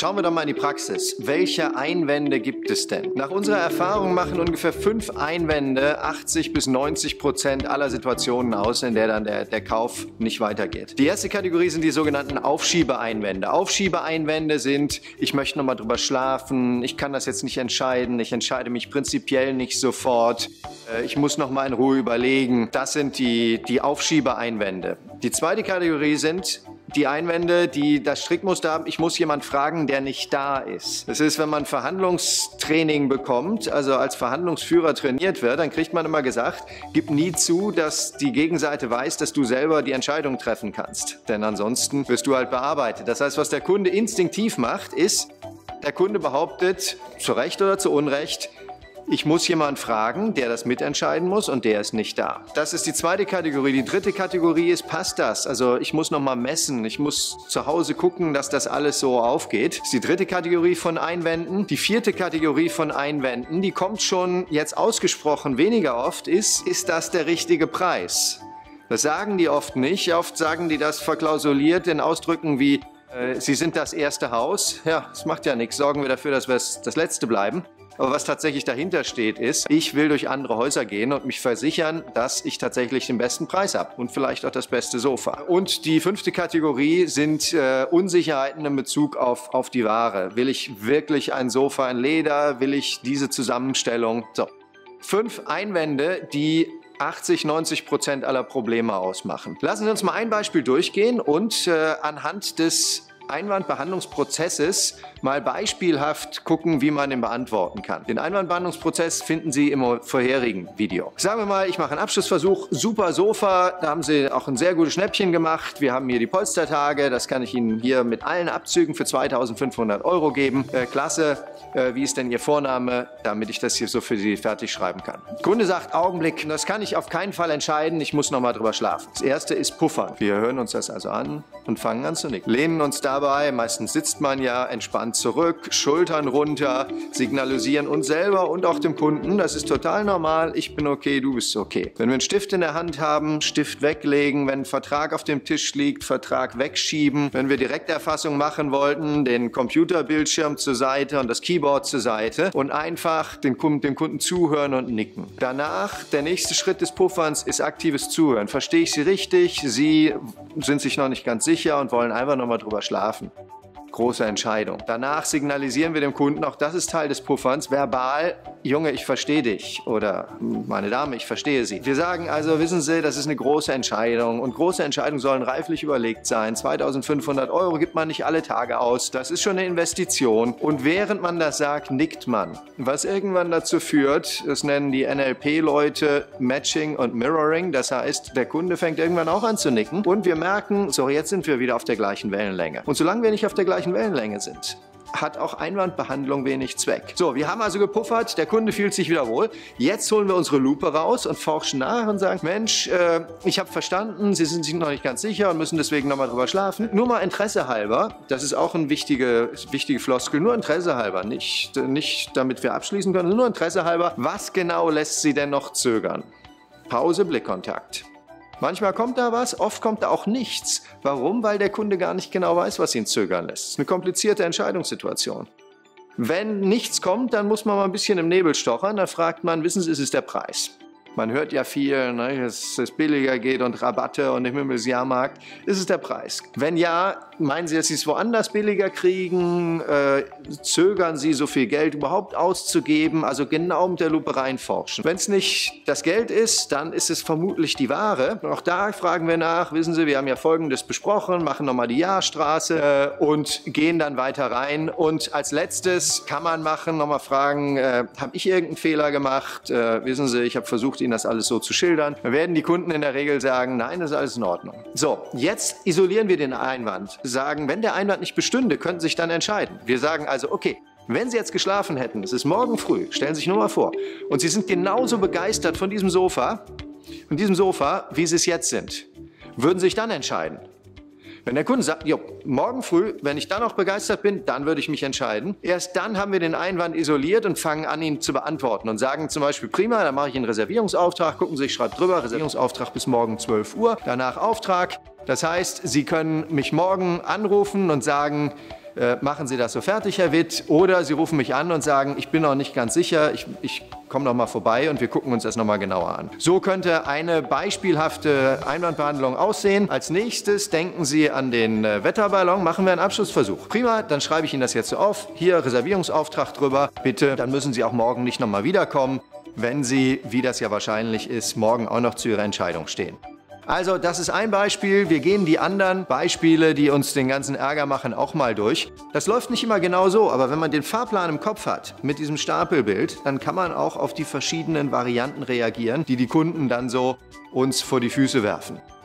Schauen wir doch mal in die Praxis. Welche Einwände gibt es denn? Nach unserer Erfahrung machen ungefähr 5 Einwände 80 bis 90% aller Situationen aus, in der dann der Kauf nicht weitergeht. Die erste Kategorie sind die sogenannten Aufschiebeeinwände. Aufschiebeeinwände sind, ich möchte noch mal drüber schlafen, ich kann das jetzt nicht entscheiden, ich entscheide mich prinzipiell nicht sofort, ich muss noch mal in Ruhe überlegen. Das sind die Aufschiebeeinwände. Die zweite Kategorie sind die Einwände, die das Strickmuster haben, ich muss jemand fragen, der nicht da ist. Das ist, wenn man Verhandlungstraining bekommt, also als Verhandlungsführer trainiert wird, dann kriegt man immer gesagt, gib nie zu, dass die Gegenseite weiß, dass du selber die Entscheidung treffen kannst. Denn ansonsten wirst du halt bearbeitet. Das heißt, was der Kunde instinktiv macht, ist, der Kunde behauptet, zu Recht oder zu Unrecht, ich muss jemanden fragen, der das mitentscheiden muss und der ist nicht da. Das ist die zweite Kategorie. Die dritte Kategorie ist, passt das? Also ich muss noch mal messen, ich muss zu Hause gucken, dass das alles so aufgeht. Das ist die dritte Kategorie von Einwänden. Die vierte Kategorie von Einwänden, die kommt schon jetzt ausgesprochen weniger oft, ist das der richtige Preis? Das sagen die oft nicht. Oft sagen die das verklausuliert in Ausdrücken wie, Sie sind das erste Haus. Ja, das macht ja nichts. Sorgen wir dafür, dass wir das letzte bleiben. Aber was tatsächlich dahinter steht, ist, ich will durch andere Häuser gehen und mich versichern, dass ich tatsächlich den besten Preis habe und vielleicht auch das beste Sofa. Und die fünfte Kategorie sind Unsicherheiten in Bezug auf die Ware. Will ich wirklich ein Sofa in Leder? Will ich diese Zusammenstellung? So, 5 Einwände, die 80–90% aller Probleme ausmachen. Lassen Sie uns mal ein Beispiel durchgehen und anhand des Einwandbehandlungsprozesses mal beispielhaft gucken, wie man ihn beantworten kann. Den Einwandbehandlungsprozess finden Sie im vorherigen Video. Sagen wir mal, ich mache einen Abschlussversuch, super Sofa, da haben Sie auch ein sehr gutes Schnäppchen gemacht. Wir haben hier die Polstertage, das kann ich Ihnen hier mit allen Abzügen für 2.500 € geben. Klasse, wie ist denn Ihr Vorname, damit ich das hier so für Sie fertig schreiben kann. Kunde sagt, Augenblick, das kann ich auf keinen Fall entscheiden, ich muss noch mal drüber schlafen. Das erste ist Puffern. Wir hören uns das also an und fangen an zu nicken. Lehnen uns dabei, meistens sitzt man ja, entspannt zurück, Schultern runter, signalisieren uns selber und auch dem Kunden, das ist total normal, ich bin okay, du bist okay. Wenn wir einen Stift in der Hand haben, Stift weglegen, wenn ein Vertrag auf dem Tisch liegt, Vertrag wegschieben, wenn wir Direkterfassung machen wollten, den Computerbildschirm zur Seite und das Keyboard zur Seite und einfach dem Kunden zuhören und nicken. Danach, der nächste Schritt des Pufferns ist aktives Zuhören. Verstehe ich Sie richtig? Sie sind sich noch nicht ganz sicher und wollen einfach noch mal drüber schlafen. Große Entscheidung. Danach signalisieren wir dem Kunden, auch das ist Teil des Pufferns, verbal, Junge, ich verstehe dich oder meine Dame, ich verstehe Sie. Wir sagen also, wissen Sie, das ist eine große Entscheidung und große Entscheidungen sollen reiflich überlegt sein. 2.500 € gibt man nicht alle Tage aus, das ist schon eine Investition und während man das sagt, nickt man. Was irgendwann dazu führt, das nennen die NLP-Leute Matching und Mirroring, das heißt, der Kunde fängt irgendwann auch an zu nicken und wir merken, so jetzt sind wir wieder auf der gleichen Wellenlänge. Und solange wir nicht auf der gleichen Wellenlänge sind, hat auch Einwandbehandlung wenig Zweck. So, wir haben also gepuffert, der Kunde fühlt sich wieder wohl. Jetzt holen wir unsere Lupe raus und forschen nach und sagen, Mensch, ich habe verstanden, Sie sind sich noch nicht ganz sicher und müssen deswegen nochmal drüber schlafen. Nur mal Interesse halber, das ist auch eine wichtige Floskel, nur Interesse halber, nicht damit wir abschließen können, nur Interesse halber, was genau lässt Sie denn noch zögern? Pause, Blickkontakt. Manchmal kommt da was, oft kommt da auch nichts. Warum? Weil der Kunde gar nicht genau weiß, was ihn zögern lässt. Das ist eine komplizierte Entscheidungssituation. Wenn nichts kommt, dann muss man mal ein bisschen im Nebel stochern. Da fragt man, wissen Sie, ist es der Preis? Man hört ja viel, ne, dass es billiger geht und Rabatte und im Himmelsjahrmarkt. Ist es der Preis? Wenn ja, meinen Sie, dass Sie es woanders billiger kriegen? Zögern Sie, so viel Geld überhaupt auszugeben? Also genau mit der Lupe reinforschen. Wenn es nicht das Geld ist, dann ist es vermutlich die Ware. Auch da fragen wir nach, wissen Sie, wir haben ja Folgendes besprochen, machen nochmal die Jahrstraße und gehen dann weiter rein. Und als letztes kann man machen, nochmal fragen, habe ich irgendeinen Fehler gemacht? Wissen Sie, ich habe versucht, Ihnen das alles so zu schildern. Dann werden die Kunden in der Regel sagen, nein, das ist alles in Ordnung. So, jetzt isolieren wir den Einwand. Sagen, wenn der Einwand nicht bestünde, könnten Sie sich dann entscheiden. Wir sagen also, okay, wenn Sie jetzt geschlafen hätten, es ist morgen früh, stellen Sie sich nur mal vor, und Sie sind genauso begeistert von diesem Sofa, wie Sie es jetzt sind, würden Sie sich dann entscheiden? Wenn der Kunde sagt, jo, morgen früh, wenn ich dann noch begeistert bin, dann würde ich mich entscheiden. Erst dann haben wir den Einwand isoliert und fangen an, ihn zu beantworten und sagen zum Beispiel, prima, dann mache ich einen Reservierungsauftrag, gucken Sie, ich schreibe drüber, Reservierungsauftrag bis morgen 12 Uhr, danach Auftrag. Das heißt, Sie können mich morgen anrufen und sagen, machen Sie das so fertig, Herr Witt, oder Sie rufen mich an und sagen, ich bin noch nicht ganz sicher, ich komme noch mal vorbei und wir gucken uns das noch mal genauer an. So könnte eine beispielhafte Einwandbehandlung aussehen. Als nächstes denken Sie an den Wetterballon, machen wir einen Abschlussversuch. Prima, dann schreibe ich Ihnen das jetzt so auf. Hier, Reservierungsauftrag drüber, bitte. Dann müssen Sie auch morgen nicht noch mal wiederkommen, wenn Sie, wie das ja wahrscheinlich ist, morgen auch noch zu Ihrer Entscheidung stehen. Also, das ist ein Beispiel. Wir gehen die anderen Beispiele, die uns den ganzen Ärger machen, auch mal durch. Das läuft nicht immer genau so, aber wenn man den Fahrplan im Kopf hat, mit diesem Stapelbild, dann kann man auch auf die verschiedenen Varianten reagieren, die die Kunden dann so uns vor die Füße werfen.